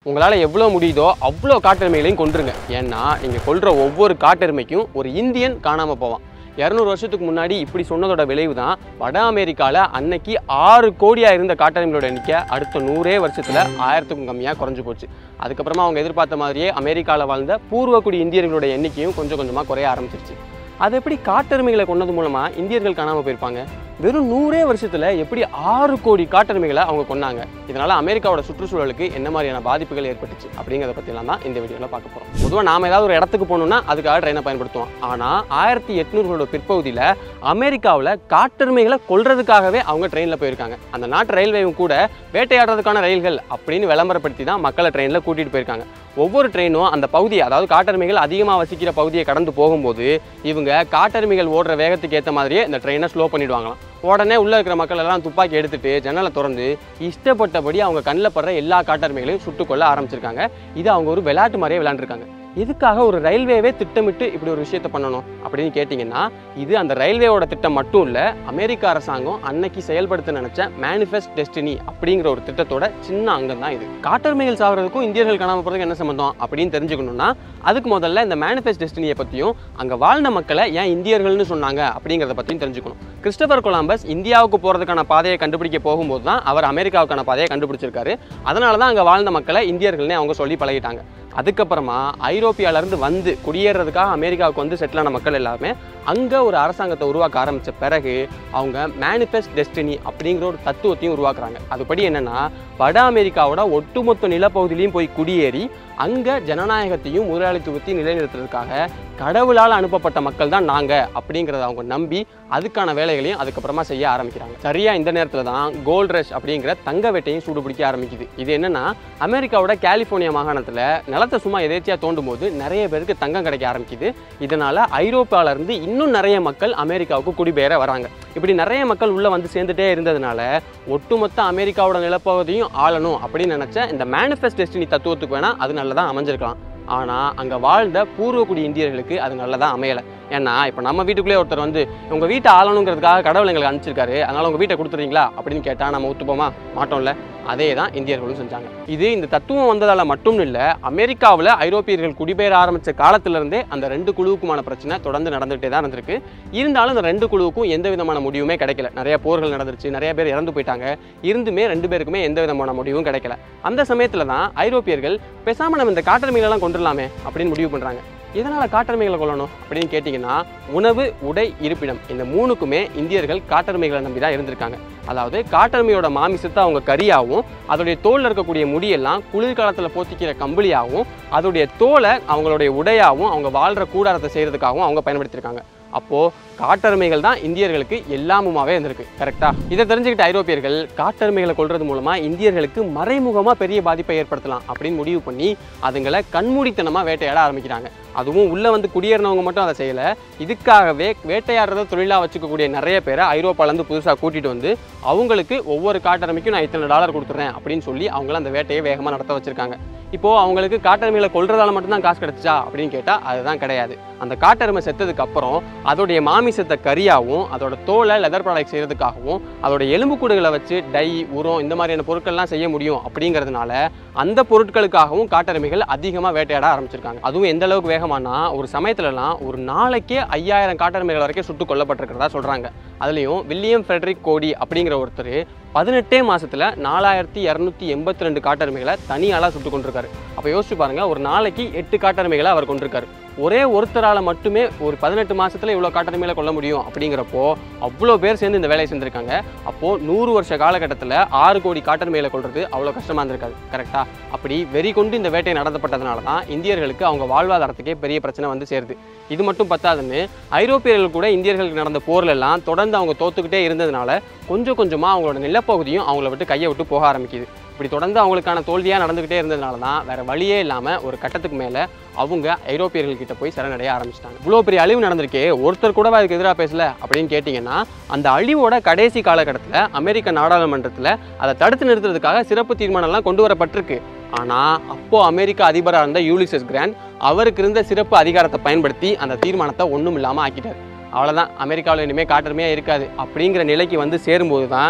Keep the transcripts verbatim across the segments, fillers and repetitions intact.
உங்களால் எவ்வளோ முடியுதோ அவ்வளோ காட்டெருமைகளையும் கொன்றுங்க. ஏன்னா நீங்கள் கொல்ற ஒவ்வொரு காட்டெருமைக்கும் ஒரு இந்தியன் காணாமல் போவான். இரநூறு வருஷத்துக்கு முன்னாடி இப்படி சொன்னதோட விளைவு தான் வட அமெரிக்காவில் அன்னைக்கு ஆறு கோடியாக இருந்த காட்டெருமைகளோட எண்ணிக்கை அடுத்த நூறே வருஷத்தில் ஆயிரத்துக்கும் கம்மியாக குறைஞ்சி போச்சு. அதுக்கப்புறமா அவங்க எதிர்பார்த்த மாதிரியே அமெரிக்காவில் வாழ்ந்த பூர்வக்குடி இந்தியர்களோட எண்ணிக்கையும் கொஞ்சம் கொஞ்சமாக குறைய ஆரம்பிச்சிருச்சு. அது எப்படி காட்டெருமைகளை கொண்டது மூலமாக இந்தியர்கள் காணாமல் போயிருப்பாங்க? வெறும் நூறே வருஷத்தில் எப்படி ஆறு கோடி காட்டெருமைகளை அவங்க கொண்டாங்க? இதனால் அமெரிக்காவோட சுற்றுச்சூழலுக்கு என்ன மாதிரியான பாதிப்புகள் ஏற்பட்டுச்சு அப்படிங்கிறத பற்றிலாம் தான் இந்த வீடியோவில் பார்க்க போகிறோம். பொதுவாக நாம் ஏதாவது ஒரு இடத்துக்கு போகணுன்னா அதுக்காக ட்ரெயினை பயன்படுத்துவோம். ஆனால் ஆயிரத்தி எட்நூறுகளோட பிற்பகுதியில் அமெரிக்காவில் காட்டெருமைகளை கொல்றதுக்காகவே அவங்க ட்ரெயினில் போயிருக்காங்க. அந்த நாட்டு ரயில்வேவும் கூட வேட்டையாடுறதுக்கான ரயில்கள் அப்படின்னு விளம்பரப்படுத்தி தான் மக்களை ட்ரெயினில் கூட்டிகிட்டு போயிருக்காங்க. ஒவ்வொரு ட்ரெயினும் அந்த பகுதியை, அதாவது காட்டெருமைகள் அதிகமாக வசிக்கிற பகுதியை கடந்து போகும்போது இவங்க காட்டெருமைகள் ஓடுற வேகத்துக்கு ஏற்ற மாதிரியே இந்த ட்ரெயினை ஸ்லோ பண்ணிடுவாங்களாம். உடனே உள்ளே இருக்கிற மக்கள் எல்லாம் துப்பாக்கி எடுத்துட்டு ஜன்னலை திறந்து இஷ்டப்பட்டபடி அவங்க கண்ணில் படுற எல்லா காட்டெருமைகளையும் சுட்டுக்கொள்ள ஆரம்பிச்சிருக்காங்க. இது அவங்க ஒரு விளையாட்டு மாதிரியே விளையாண்டுருக்காங்க. எதுக்காக ஒரு ரயில்வேவே திட்டமிட்டு இப்படி ஒரு விஷயத்தை பண்ணணும் அப்படின்னு கேட்டிங்கன்னா, இது அந்த ரயில்வேவோட திட்டம் மட்டும் இல்லை, அமெரிக்க அரசாங்கம் அன்னைக்கு செயல்படுத்த நினச்ச மேனிஃபெஸ்ட் டெஸ்டினி அப்படிங்கிற ஒரு திட்டத்தோட சின்ன அங்கம் தான் இது. காட்டெருமைகள் சாகிறதுக்கும் இந்தியர்கள் காணாமல் போகிறதுக்கு என்ன சம்பந்தம் அப்படின்னு தெரிஞ்சுக்கணும்னா அதுக்கு முதல்ல இந்த மேனிஃபெஸ்ட் டெஸ்டினியை பற்றியும் அங்கே வாழ்ந்த மக்களை ஏன் இந்தியர்கள்னு சொன்னாங்க அப்படிங்கிறத பற்றியும் தெரிஞ்சுக்கணும். கிறிஸ்டோபர் கொலம்பஸ் இந்தியாவுக்கு போகிறதுக்கான பாதையை கண்டுபிடிக்க போகும்போது தான் அவர் அமெரிக்காவுக்கான பாதையை கண்டுபிடிச்சிருக்காரு. அதனால தான் அங்கே வாழ்ந்த மக்களை இந்தியர்கள்னே அவங்க சொல்லி பழகிட்டாங்க. அதுக்கப்புறமா ஐரோப்பியாவிலேருந்து வந்து குடியேறதுக்காக அமெரிக்காவுக்கு வந்து செட்டில் ஆன மக்கள் எல்லாருமே அங்கே ஒரு அரசாங்கத்தை உருவாக்க ஆரம்பித்த பிறகு அவங்க மேனிஃபெஸ்ட் டெஸ்டினி அப்படிங்கிற ஒரு தத்துவத்தையும் உருவாக்குறாங்க. அதுபடி என்னென்னா, வட அமெரிக்காவோட ஒட்டுமொத்த நிலப்பகுதியிலையும் போய் குடியேறி அங்கே ஜனநாயகத்தையும் முதலாளித்துவத்தையும் நிலைநிறுத்துறதுக்காக கடவுளால் அனுப்பப்பட்ட மக்கள் தான் நாங்கள் அப்படிங்கிறத அவங்க நம்பி அதுக்கான வேலைகளையும் அதுக்கப்புறமா செய்ய ஆரம்பிக்கிறாங்க. சரியாக இந்த நேரத்தில் தான் கோல்ட் ரஷ் அப்படிங்கிற தங்க வேட்டையும் சூடுபிடிக்க ஆரம்பிக்குது. இது என்னென்னா, அமெரிக்காவோட கலிஃபோர்னியா மாகாணத்தில் நிலத்தை சும்மா எதேச்சியாக தோண்டும் போது நிறைய பேருக்கு தங்கம் கிடைக்க ஆரம்பிக்குது. இதனால் ஐரோப்பாவிலேருந்து இன்னும் நிறைய மக்கள் அமெரிக்காவுக்கு குடிபெயர வராங்க. இப்படி நிறைய மக்கள் உள்ளே வந்து சேர்ந்துட்டே இருந்ததுனால ஒட்டுமொத்த அமெரிக்காவோட நிலப்பகுதியும் ஆளணும் அப்படின்னு நினச்ச இந்த மேனிஃபெஸ்ட் டெஸ்டினி தத்துவத்துக்கு வேணால் அது நல்லதாக அமைஞ்சிருக்கலாம். ஆனால் அங்கே வாழ்ந்த பூர்வக்குடி இந்தியர்களுக்கு அது நல்லதாக அமையலை. ஏன்னா இப்போ நம்ம வீட்டுக்குள்ளே ஒருத்தர் வந்து உங்கள் வீட்டை ஆளணுங்கிறதுக்காக கடவுள் எங்களுக்கு அனுப்பிச்சிருக்காரு, அதனால் உங்கள் வீட்டை கொடுத்துறீங்களா அப்படின்னு கேட்டால் நம்ம ஒத்துப்போமா? மாட்டோம்ல. அதே தான் இந்தியர்களும் செஞ்சாங்க. இது இந்த தத்துவம் வந்ததால் மட்டும் இல்லை, அமெரிக்காவில் ஐரோப்பியர்கள் குடிபெயர ஆரம்பித்த காலத்திலிருந்தே அந்த ரெண்டு குழுவுக்குமான பிரச்சனை தொடர்ந்து நடந்துகிட்டே தான் இருந்திருக்கு. இருந்தாலும் அந்த ரெண்டு குழுவுக்கும் எந்த விதமான முடிவுமே கிடைக்கல. நிறைய போர்கள் நடந்துருச்சு, நிறைய பேர் இறந்து போயிட்டாங்க. இருந்துமே ரெண்டு பேருக்குமே எந்த விதமான முடிவும் கிடைக்கல. அந்த சமயத்தில் தான் ஐரோப்பியர்கள் பேசாமல் நம்ம இந்த காட்டெருமைகளெல்லாம் கொண்டுடலாமே அப்படின்னு முடிவு பண்ணுறாங்க. இதனால் காட்டெருமைகளை கொள்ளணும் அப்படின்னு கேட்டிங்கன்னா, உணவு, உடை, இருப்பிடம் இந்த மூணுக்குமே இந்தியர்கள் காட்டெருமைகளை நம்பி தான் இருந்திருக்காங்க. அதாவது காட்டெருமையோட மாமிசத்தை அவங்க கறியாகவும், அதோடைய தோலில் இருக்கக்கூடிய முடியெல்லாம் குளிர்காலத்தில் போத்திக்கிற கம்பளியாகவும், அதோடைய தோலை அவங்களுடைய உடையாகவும், அவங்க வாழ்கிற கூடாரத்தை செய்கிறதுக்காகவும் அவங்க பயன்படுத்தியிருக்காங்க. அப்போது காட்டெருமைகள் தான் இந்தியர்களுக்கு எல்லாமுமாவே இருந்திருக்கு. கரெக்டாக இதை தெரிஞ்சுக்கிட்ட ஐரோப்பியர்கள் காட்டெருமைகளை கொள்வது மூலமாக இந்தியர்களுக்கு மறைமுகமாக பெரிய பாதிப்பை ஏற்படுத்தலாம் அப்படின்னு முடிவு பண்ணி அதுங்களை கண்மூடித்தனமாக வேட்டையாட ஆரம்பிக்கிறாங்க. அதுவும் உள்ளே வந்து குடியேறினவங்க மட்டும் அதை செய்யலை. இதுக்காகவே வேட்டையாடுறத தொழிலாக வச்சுக்கக்கூடிய நிறைய பேரை ஐரோப்பாலேருந்து புதுசாக கூட்டிகிட்டு வந்து அவங்களுக்கு ஒவ்வொரு காட்டெருமைக்கும் நான் இத்தனை டாலர் கொடுத்துட்றேன் அப்படின்னு சொல்லி அவங்கள அந்த வேட்டையை வேகமாக நடத்த வச்சுருக்காங்க. இப்போது அவங்களுக்கு காட்டெருமைகளை கொல்றதால மட்டும்தான் காசு கிடச்சிச்சா அப்படின்னு கேட்டால் அதுதான் கிடையாது. அந்த காட்டெருமை செத்ததுக்கு அப்புறம் அதோடைய மாமிசத்தை கறியாகவும், அதோட தோலை லெதர் ப்ராடக்ட் செய்கிறதுக்காகவும், அதோட எலும்புக்கூடுகளை வச்சு டை, உரம் இந்த மாதிரியான பொருட்கள்லாம் செய்ய முடியும் அப்படிங்கிறதுனால அந்த பொருட்களுக்காகவும் காட்டெருமைகள் அதிகமாக வேட்டையாட ஆரம்பிச்சிருக்காங்க. அதுவும் எந்த அளவுக்கு வேகமானா, ஒரு சமயத்துலலாம் ஒரு நாளைக்கே ஐயாயிரம் காட்டெருமைகள் வரைக்கும் சுட்டு கொல்லப்பட்டிருக்கிறதா சொல்கிறாங்க. அதுலேயும் வில்லியம் ஃப்ரெட்ரிக் கோடி அப்படிங்கிற ஒருத்தர் பதினெட்டே மாதத்தில் நாலாயிரத்தி இரநூத்தி எண்பத்தி ரெண்டு காட்டெருமைகளை தனியாளாக சுட்டு கொண்டிருக்காரு. அப்போ யோசிச்சு பாருங்கள், ஒரு நாளைக்கு எட்டு காட்டெருமைகளை அவர் கொண்டிருக்காரு. ஒரே ஒருத்தரால் மட்டுமே ஒரு பதினெட்டு மாதத்தில் இவ்வளோ காட்டெருமைகளை கொள்ள முடியும் அப்படிங்கிறப்போ அவ்வளோ பேர் சேர்ந்து இந்த வேலையை செஞ்சுருக்காங்க. அப்போது நூறு வருஷ காலகட்டத்தில் ஆறு கோடி காட்டெருமைகளை கொள்வது அவ்வளோ கஷ்டமாக இருந்திருக்காது. கரெக்டாக அப்படி வெறி கொண்டு இந்த வேட்டை நடத்தப்பட்டதுனால தான் இந்தியர்களுக்கு அவங்க வாழ்வாதாரத்துக்கே பெரிய பிரச்சனை வந்து சேருது. இது மட்டும் பத்தாதுன்னு ஐரோப்பியர்கள் கூட இந்தியர்களுக்கு நடந்த போர்லெல்லாம் தொடர்ந்து அவங்க தோத்துக்கிட்டே இருந்ததுனால கொஞ்சம் கொஞ்சமாக அவங்களோட நிலப்பகுதியும் அவங்கள விட்டு கையை விட்டு போக ஆரம்பிக்குது. இப்படி தொடர்ந்து அவங்களுக்கான தோல்வியாக நடந்துக்கிட்டே இருந்ததுனால தான் வேறு வழியே இல்லாமல் ஒரு கட்டத்துக்கு மேலே அவங்க ஐரோப்பியர்கள்கிட்ட போய் சரணடைய ஆரம்பிச்சிட்டாங்க. இவ்வளோ பெரிய அழிவு நடந்திருக்கே, ஒருத்தர் கூட அதுக்கு எதிராக பேசல அப்படின்னு கேட்டிங்கன்னா, அந்த அழிவோட கடைசி காலகட்டத்தில் அமெரிக்க நாடாளுமன்றத்தில் அதை தடுத்து நிறுத்துறதுக்காக சிறப்பு தீர்மானம்லாம் கொண்டு வரப்பட்டிருக்கு. ஆனால் அப்போது அமெரிக்க அதிபராக இருந்த யூலிசஸ் கிராண்ட் அவருக்கு இருந்த சிறப்பு அதிகாரத்தை பயன்படுத்தி அந்த தீர்மானத்தை ஒன்றும் இல்லாமல் ஆக்கிட்டார். அவ்வளோதான், அமெரிக்காவில் இனிமேல் காட்டெருமையாக இருக்காது அப்படிங்கிற நிலைக்கு வந்து சேரும்போது தான்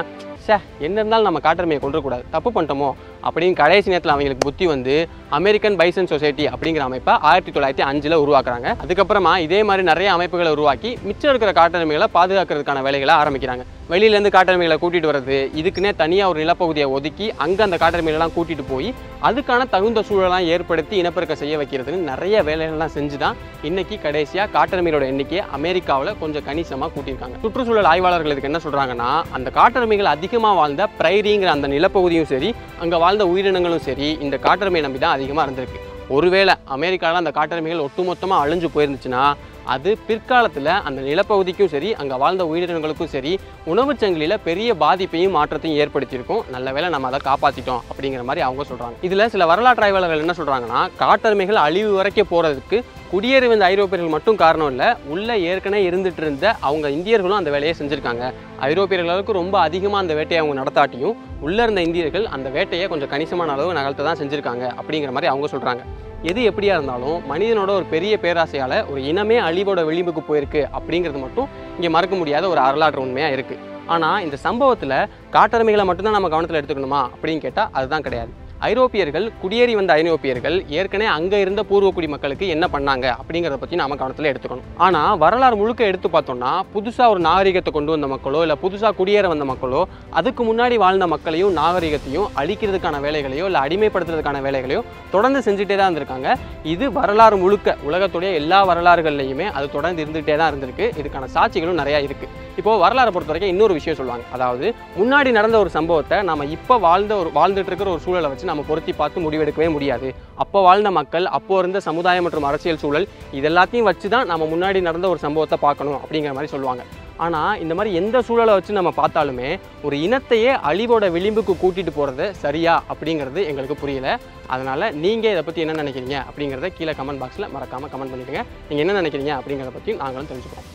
சே என்ன இருந்தாலும் நம்ம காட்டெருமையை கொண்டுக்கூடாது, தப்பு பண்ணிட்டோமோ அப்படின்னு கடைசி நேரத்தில் அவங்களுக்கு புத்தி வந்து அமெரிக்கன் பைசன் சொசைட்டி அப்படிங்கிற அமைப்பை ஆயிரத்தி தொள்ளாயிரத்தி அஞ்சில் உருவாக்குறாங்க. அதுக்கப்புறமா இதே மாதிரி நிறைய அமைப்புகளை உருவாக்கி மிச்சம் இருக்கிற காட்டெருமைகளை பாதுகாக்கிறதுக்கான வேலைகளை ஆரம்பிக்கிறாங்க. வெளியிலேருந்து காட்டெருமைகளை கூட்டிகிட்டு வர்றது, இதுக்குன்னே தனியாக ஒரு நிலப்பகுதியை ஒதுக்கி அங்கே அந்த காட்டெருமைகளெல்லாம் கூட்டிகிட்டு போய் அதுக்கான தகுந்த சூழலாம் ஏற்படுத்தி இனப்பெருக்கம் செய்ய வைக்கிறதுன்னு நிறைய வேலைகள்லாம் செஞ்சு தான் இன்னைக்கு கடைசியாக காட்டெருமைகளோட எண்ணிக்கையை அமெரிக்காவில் கொஞ்சம் கணிசமாக கூட்டியிருக்காங்க. சுற்றுச்சூழல் ஆய்வாளர்கள் இதுக்கு என்ன சொல்கிறாங்கன்னா, அந்த காட்டெருமைகள் அதிகமாக வாழ்ந்த பிரைரிங்கிற அந்த நிலப்பகுதியும் சரி, அங்கே வாழ்ந்த உயிரினங்களும் சரி இந்த காட்டெருமையை நம்பி தான் அதிகமாக இருந்திருக்கு. ஒருவேளை அமெரிக்காவில் அந்த காட்டெருமைகள் ஒட்டுமொத்தமாக அழிஞ்சு போயிருந்துச்சுன்னா அது பிற்காலத்தில் அந்த நிலப்பகுதிக்கும் சரி அங்கே வாழ்ந்த உயிரினங்களுக்கும் சரி உணவுச் சங்கிலியில் பெரிய பாதிப்பையும் மாற்றத்தையும் ஏற்படுத்தியிருக்கும். நல்ல வேளை நம்ம அதை காப்பாற்றிட்டோம் அப்படிங்கிற மாதிரி அவங்க சொல்கிறாங்க. இதில் சில வரலாற்று ஆய்வாளர்கள் என்ன சொல்கிறாங்கன்னா, காட்டெருமைகள் அழிவு வரைக்கும் போகிறதுக்கு குடியேறி வந்த ஐரோப்பியர்கள் மட்டும் காரணம் இல்லை, உள்ளே ஏற்கனவே இருந்துட்டு இருந்த அவங்க இந்தியர்களும் அந்த வேலையை செஞ்சுருக்காங்க. ஐரோப்பியர்களுக்கு ரொம்ப அதிகமாக அந்த வேட்டையை அவங்க நடத்தாட்டியும் உள்ளே இருந்த இந்தியர்கள் அந்த வேட்டையை கொஞ்சம் கணிசமான அளவு நகர்த்த தான் செஞ்சுருக்காங்க அப்படிங்கிற மாதிரி அவங்க சொல்கிறாங்க. எது எப்படியா இருந்தாலும் மனிதனோட ஒரு பெரிய பேராசையால் ஒரு இனமே அழிவோட விளிம்புக்கு போயிருக்கு அப்படிங்கிறது மட்டும் இங்கே மறக்க முடியாத ஒரு வரலாற்று உண்மையாக இருக்குது. ஆனால் இந்த சம்பவத்தில் காட்டெருமைகளை மட்டும்தான் நம்ம கவனத்தில் எடுத்துக்கணுமா அப்படின்னு கேட்டால் அதுதான் கிடையாது. ஐரோப்பியர்கள் குடியேறி வந்த ஐரோப்பியர்கள் ஏற்கனவே அங்கே இருந்த பூர்வக்குடி மக்களுக்கு என்ன பண்ணாங்க அப்படிங்கிறத பற்றி நம்ம கவனத்தில் எடுத்துக்கணும். ஆனால் வரலாறு முழுக்க எடுத்து பார்த்தோம்னா புதுசாக ஒரு நாகரிகத்தை கொண்டு வந்த மக்களோ இல்லை புதுசாக குடியேற வந்த மக்களோ அதுக்கு முன்னாடி வாழ்ந்த மக்களையும் நாகரிகத்தையும் அழிக்கிறதுக்கான வேலைகளையோ இல்லை அடிமைப்படுத்துறதுக்கான வேலைகளையோ தொடர்ந்து செஞ்சுட்டே தான் இருந்திருக்காங்க. இது வரலாறு முழுக்க உலகத்துடைய எல்லா வரலாறுகள்லையுமே அது தொடர்ந்து இருந்துகிட்டே தான் இருந்திருக்கு. இதுக்கான சாட்சிகளும் நிறையா இருக்குது. இப்போது வரலாறு பொறுத்த வரைக்கும் இன்னொரு விஷயம் சொல்லுவாங்க, அதாவது முன்னாடி நடந்த ஒரு சம்பவத்தை நம்ம இப்போ வாழ்ந்த ஒரு வாழ்ந்துட்டு இருக்கிற ஒரு சூழலை வச்சு நம்ம பொருத்தி பார்த்து முடிவெடுக்கவே முடியாது. அப்போ வாழ்ந்த மக்கள், அப்போ இருந்த சமுதாயம் மற்றும் அரசியல் சூழல் இதெல்லாத்தையும் வச்சு தான் நம்ம முன்னாடி நடந்த ஒரு சம்பவத்தை பார்க்கணும் அப்படிங்கிற மாதிரி சொல்லுவாங்க. ஆனால் இந்த மாதிரி எந்த சூழலை வச்சு நம்ம பார்த்தாலுமே ஒரு இனத்தையே அழிவோட விளிம்புக்கு கூட்டிகிட்டு போகிறது சரியா அப்படிங்கிறது எங்களுக்கு புரியல. அதனால் நீங்கள் இதை பற்றி என்ன நினைக்கிறீங்க அப்படிங்கிறத கீழே கமெண்ட் பாக்ஸில் மறக்காமல் கமெண்ட் பண்ணிவிடுங்க. நீங்கள் என்ன நினைக்கிறீங்க அப்படிங்கிறத பற்றி நாங்களும் தெரிஞ்சுக்கிறோம்.